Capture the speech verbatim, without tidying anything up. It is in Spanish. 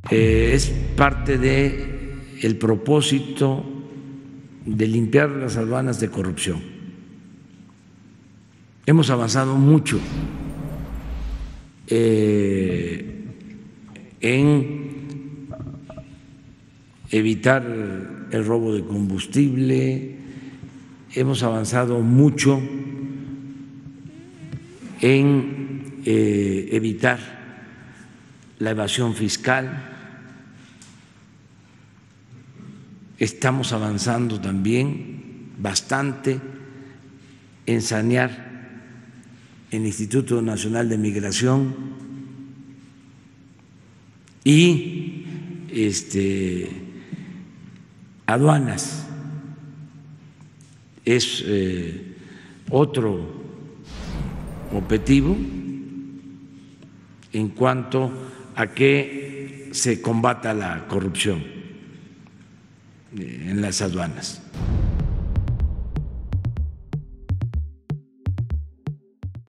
Eh, es parte de el propósito de limpiar las aduanas de corrupción. Hemos avanzado mucho eh, en evitar el robo de combustible, hemos avanzado mucho en eh, evitar la evasión fiscal. Estamos avanzando también bastante en sanear el Instituto Nacional de Migración y este, aduanas. Es eh, otro objetivo en cuanto a que se combata la corrupción en las aduanas.